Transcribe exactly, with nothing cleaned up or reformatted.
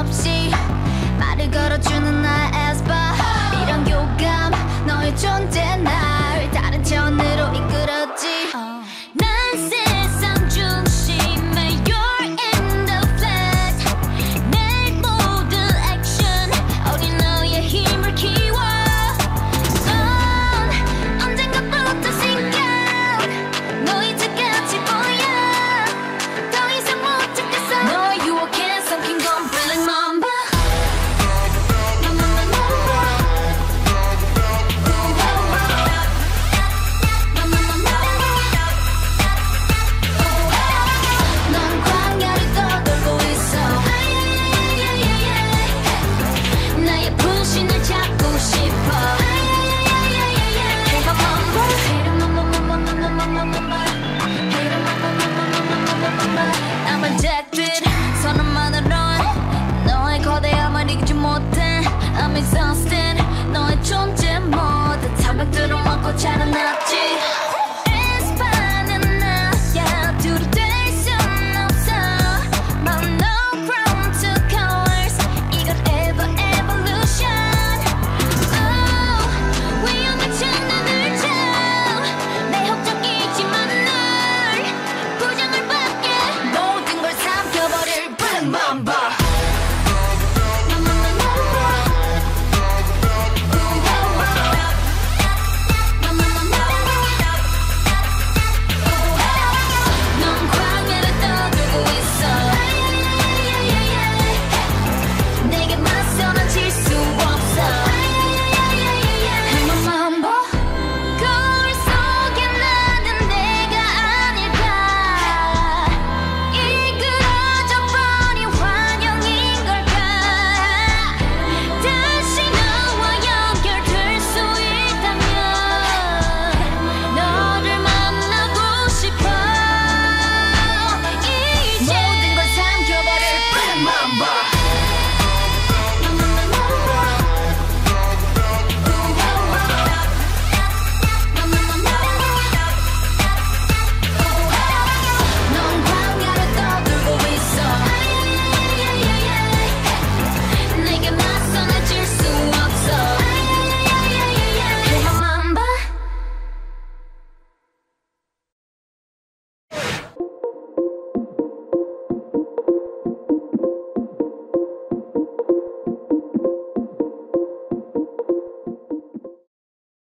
없이 말을 걸어주는 나의 aespa. 이런 교감 너의 존재 날 다른 차원으로 이끌었지. 난 세상 중심에 you're in the flat. 내 모든 액션 어린 너의 힘을 키워. 넌 언젠가부터 sink out. 너 이제 끝이 보여. 더 이상 못 참겠어. 너의 유혹에 섞인 건 Black Mamba. 넌 광야를 떠돌고 있어. 나의 분신을 잡고 싶어. I'm addicted. 선언만으론 너의 거대함을 이기지 못해. I'm exhausted. 너의 존재 모두 타박들어 먹고 자라났지.